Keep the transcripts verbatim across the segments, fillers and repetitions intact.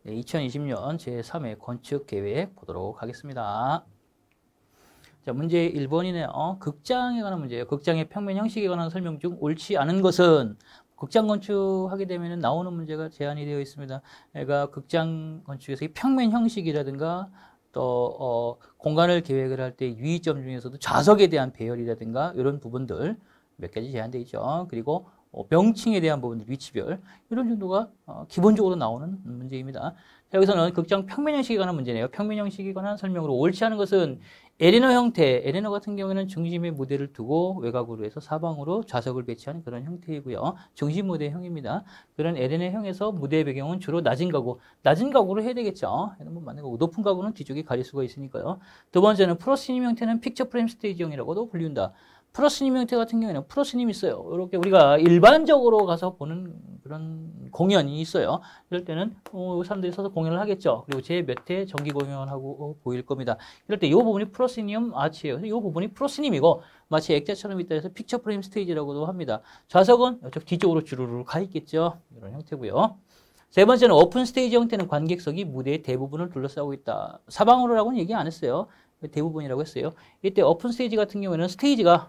네, 이천이십 년 제삼 회 건축계획 보도록 하겠습니다. 자, 문제 일 번이네요. 어, 극장에 관한 문제예요. 극장의 평면 형식에 관한 설명 중 옳지 않은 것은 극장 건축하게 되면 나오는 문제가 제한이 되어 있습니다. 그러니까 극장 건축에서 이 평면 형식이라든가 또 어, 공간을 계획을 할 때 유의점 중에서도 좌석에 대한 배열이라든가 이런 부분들 몇 가지 제한되어 있죠. 그리고 어, 명칭에 대한 부분들, 위치별 이런 정도가 어, 기본적으로 나오는 문제입니다. 자, 여기서는 극장 평면 형식에 관한 문제네요. 평면 형식에 관한 설명으로 옳지 않은 것은 에레너 형태, 에레너 같은 경우에는 중심에 무대를 두고 외곽으로 해서 사방으로 좌석을 배치하는 그런 형태이고요. 중심 무대형입니다. 그런 에레너형에서 무대의 배경은 주로 낮은 가구, 낮은 가구로 해야 되겠죠. 뭐 맞는 거고 높은 가구는 뒤쪽에 가릴 수가 있으니까요. 두 번째는 프로시님 형태는 픽처 프레임 스테이지형이라고도 불린다. 프로스님 형태 같은 경우에는 프로스님이 있어요. 이렇게 우리가 일반적으로 가서 보는 그런 공연이 있어요. 이럴 때는 어, 사람들이 서서 공연을 하겠죠. 그리고 제 몇 회 정기 공연하고 보일 겁니다. 이럴 때 이 부분이 프로시니엄 아치예요. 이 부분이 프로스님이고 마치 액자처럼 있다 해서 픽처 프레임 스테이지라고도 합니다. 좌석은 이쪽 뒤쪽으로 주르르 가 있겠죠. 이런 형태고요. 세 번째는 오픈 스테이지 형태는 관객석이 무대의 대부분을 둘러싸고 있다. 사방으로라고는 얘기 안 했어요. 대부분이라고 했어요. 이때 오픈 스테이지 같은 경우에는 스테이지가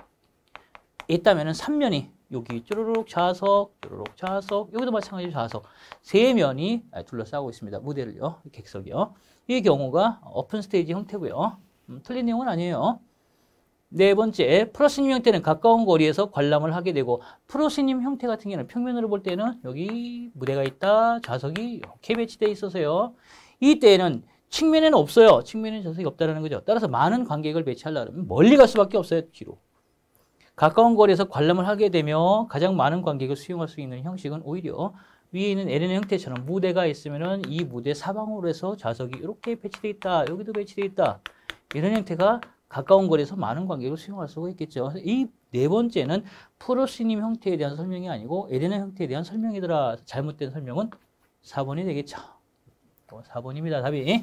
있다면은 삼 면이 여기 쭈루룩 좌석, 쭈루룩 좌석, 여기도 마찬가지로 좌석 세 면이 둘러싸고 있습니다. 무대를요, 객석이요. 이 경우가 오픈 스테이지 형태고요. 음, 틀린 내용은 아니에요. 네 번째, 프로시님 형태는 가까운 거리에서 관람을 하게 되고 프로시님 형태 같은 경우는 평면으로 볼 때는 여기 무대가 있다, 좌석이 이렇게 배치되어 있어서요. 이때에는 측면에는 없어요. 측면에는 좌석이 없다는 거죠. 따라서 많은 관객을 배치하려면 멀리 갈 수밖에 없어요. 뒤로. 가까운 거리에서 관람을 하게 되며 가장 많은 관객을 수용할 수 있는 형식은 오히려 위에 있는 에레너 형태처럼 무대가 있으면은 이 무대 사방으로 해서 좌석이 이렇게 배치되어 있다. 여기도 배치되어 있다. 이런 형태가 가까운 거리에서 많은 관객을 수용할 수가 있겠죠. 이 네 번째는 프로시님 형태에 대한 설명이 아니고 에레너 형태에 대한 설명이더라. 잘못된 설명은 사 번이 되겠죠. 사 번입니다. 답이.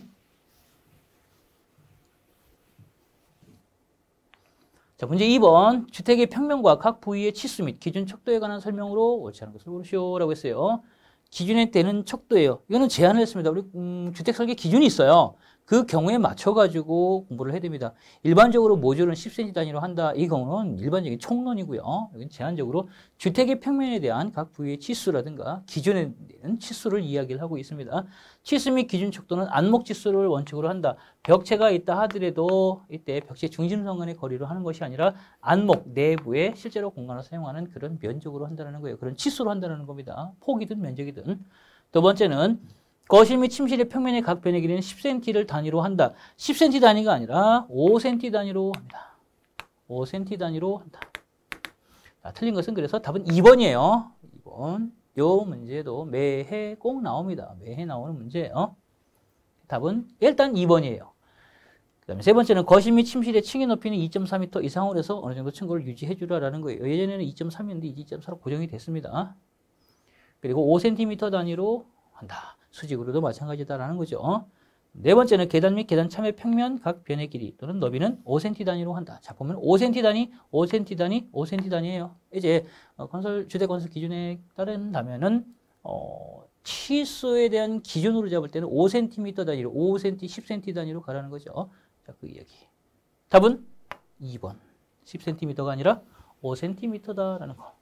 자, 문제 이 번. 주택의 평면과 각 부위의 치수 및 기준 척도에 관한 설명으로 옳지 않은 것을 고르시오라고 했어요. 기준에 되는 척도예요. 이거는 제한을 했습니다. 우리 음, 주택 설계 기준이 있어요. 그 경우에 맞춰가지고 공부를 해야 됩니다. 일반적으로 모듈은 십 센티미터 단위로 한다. 이 경우는 일반적인 총론이고요. 여기는 제한적으로 주택의 평면에 대한 각 부위의 치수라든가 기준에 대한 치수를 이야기를 하고 있습니다. 치수 및 기준 척도는 안목 지수를 원칙으로 한다. 벽체가 있다 하더라도 이때 벽체 중심선 간의 거리로 하는 것이 아니라 안목 내부에 실제로 공간을 사용하는 그런 면적으로 한다는 거예요. 그런 치수로 한다는 겁니다. 폭이든 면적이든. 두 번째는 거실 및 침실의 평면의 각 변의 길이는 십 센티미터를 단위로 한다. 십 센티미터 단위가 아니라 오 센티미터 단위로 합니다. 오 센티미터 단위로 한다. 자, 틀린 것은 그래서 답은 이 번이에요. 이 번. 요 문제도 매해 꼭 나옵니다. 매해 나오는 문제예요. 답은 일단 이 번이에요. 그 다음에 세 번째는 거실 및 침실의 층의 높이는 이 점 사 미터 이상으로 해서 어느 정도 층고를 유지해 주라는 거예요. 예전에는 이 점 삼이었는데 이 점 사로 고정이 됐습니다. 그리고 오 센티미터 단위로 한다. 수직으로도 마찬가지다라는 거죠. 네 번째는 계단 및 계단 참의 평면 각 변의 길이 또는 너비는 오 센티미터 단위로 한다. 자, 보면 오 센티미터 단위, 오 센티미터 단위, 오 센티미터 단위예요. 이제 건설 주택 건설 기준에 따른다면은 어, 치수에 대한 기준으로 잡을 때는 오 센티미터 단위로, 오 센티미터, 십 센티미터 단위로 가라는 거죠. 자, 그 이야기. 답은 이 번. 십 센티미터가 아니라 오 센티미터다라는 거.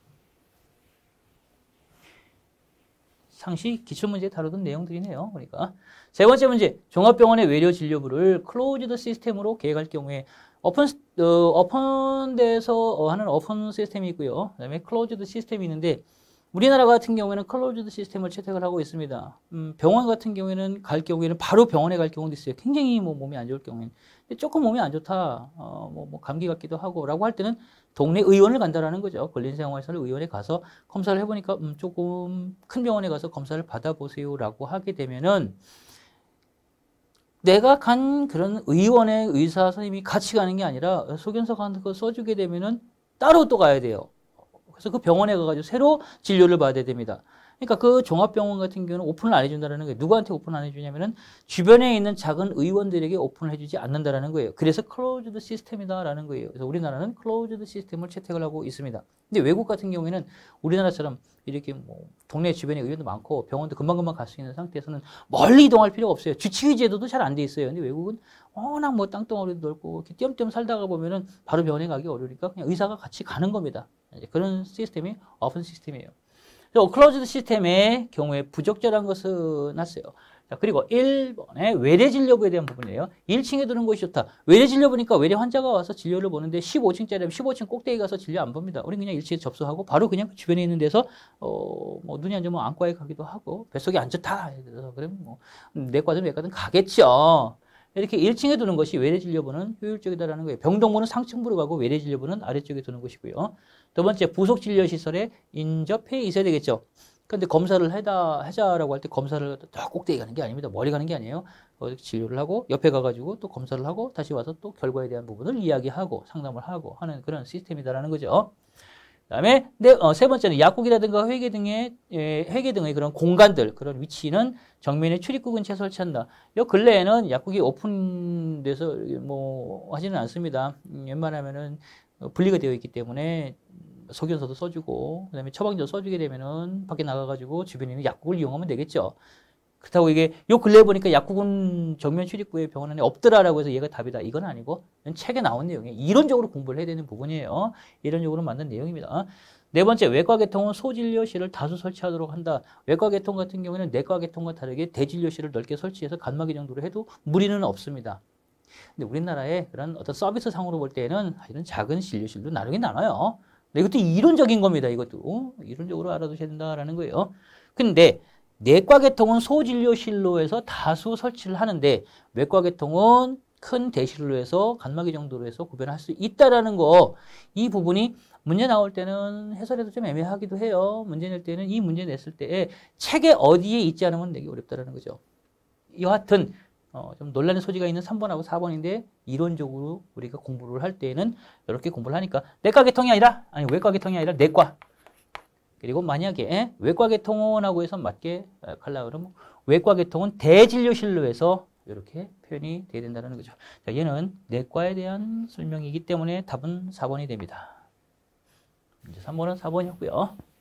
상시 기출문제에 다루던 내용들이네요. 그러니까 세 번째 문제, 종합병원의 외래 진료부를 클로즈드 시스템으로 계획할 경우에 오픈 어, 오픈돼서 하는 오픈 시스템이 있고요. 그다음에 클로즈드 시스템이 있는데 우리나라 같은 경우에는 클로즈드 시스템을 채택을 하고 있습니다. 음, 병원 같은 경우에는 갈 경우에는 바로 병원에 갈 경우도 있어요. 굉장히 뭐 몸이 안 좋을 경우에는. 근데 조금 몸이 안 좋다, 어, 뭐, 뭐 감기 같기도 하고 라고 할 때는 동네 의원을 간다라는 거죠. 권린생활시설 의원에 가서 검사를 해보니까 음, 조금 큰 병원에 가서 검사를 받아보세요라고 하게 되면은 내가 간 그런 의원의 의사 선생님이 같이 가는 게 아니라 소견서 같은 거 써주게 되면은 따로 또 가야 돼요. 그래서 그 병원에 가가지고 새로 진료를 받아야 됩니다. 그러니까 그 종합병원 같은 경우는 오픈을 안 해준다는 거예요. 누구한테 오픈 안 해주냐면은 주변에 있는 작은 의원들에게 오픈을 해주지 않는다는 거예요. 그래서 클로즈드 시스템이다라는 거예요. 그래서 우리나라는 클로즈드 시스템을 채택을 하고 있습니다. 근데 외국 같은 경우에는 우리나라처럼 이렇게 뭐 동네 주변에 의원도 많고 병원도 금방금방 갈 수 있는 상태에서는 멀리 이동할 필요가 없어요. 주치의 제도도 잘 안 돼 있어요. 근데 외국은 워낙 뭐 땅덩어리도 넓고 이렇게 띄엄띄엄 살다가 보면은 바로 병원에 가기 어려우니까 그냥 의사가 같이 가는 겁니다. 그런 시스템이 오픈 시스템이에요. 클로즈드 시스템의 경우에 부적절한 것은 났어요. 자, 그리고 일 번에 외래 진료부에 대한 부분이에요. 일 층에 두는 것이 좋다. 외래 진료 보니까 외래 환자가 와서 진료를 보는데 십오 층짜리면 십오 층 꼭대기 가서 진료 안 봅니다. 우리는 그냥 일 층에 접수하고 바로 그냥 주변에 있는 데서 어, 뭐 눈이 안 좋으면 안과에 가기도 하고 뱃속이 안 좋다. 그래서 그러면 뭐 내과든 외과든 가겠죠. 이렇게 일 층에 두는 것이 외래 진료부는 효율적이다라는 거예요. 병동부는 상층부로 가고 외래 진료부는 아래쪽에 두는 것이고요. 두 번째, 부속 진료 시설에 인접해 있어야 되겠죠. 근데 검사를 해다 하자라고 할 때 검사를 더 꼭대기 가는 게 아닙니다. 머리 가는 게 아니에요. 어디 진료를 하고 옆에 가가지고 또 검사를 하고 다시 와서 또 결과에 대한 부분을 이야기하고 상담을 하고 하는 그런 시스템이다라는 거죠. 그다음에 네, 어, 세 번째는 약국이라든가 회계 등의 예, 회계 등의 그런 공간들 그런 위치는 정면에 출입구 근처에 설치한다. 요 근래에는 약국이 오픈돼서 뭐 하지는 않습니다. 음, 웬만하면은 분리가 되어 있기 때문에 소견서도 써주고 그다음에 처방전도 써주게 되면은 밖에 나가가지고 주변에 있는 약국을 이용하면 되겠죠. 그렇다고 이게 요 근래에 보니까 약국은 정면 출입구에 병원 안에 없더라라고 해서 얘가 답이다. 이건 아니고 책에 나온 내용이에요. 이론적으로 공부를 해야 되는 부분이에요. 이론적으로 만든 내용입니다. 네 번째, 외과 계통은 소진료실을 다수 설치하도록 한다. 외과 계통 같은 경우에는 내과 계통과 다르게 대진료실을 넓게 설치해서 간막이 정도로 해도 무리는 없습니다. 근데 우리나라의 그런 어떤 서비스 상으로 볼 때는 이런 작은 진료실도 나누긴 나눠요. 이것도 이론적인 겁니다. 이것도 이론적으로 알아두셔야 된다라는 거예요. 근데 내과 계통은 소진료실로 해서 다수 설치를 하는데 외과 계통은 큰 대실로 해서 간막이 정도로 해서 구별할 수 있다라는 거. 이 부분이 문제 나올 때는 해설에도 좀 애매하기도 해요. 문제 낼 때는 이 문제 냈을 때 책에 어디에 있지 않으면 내기 어렵다라는 거죠. 여하튼 어, 좀 논란의 소지가 있는 삼 번하고 사 번인데 이론적으로 우리가 공부를 할 때에는 이렇게 공부를 하니까 내과 계통이 아니라 아니 외과 계통이 아니라 내과. 그리고 만약에 외과 계통원하고 해서 맞게 가려고 그러면 외과 계통은 대진료실로 해서 이렇게 표현이 돼야 된다는 거죠. 자, 얘는 내과에 대한 설명이기 때문에 답은 사 번이 됩니다. 이제 삼 번은 사 번이었고요.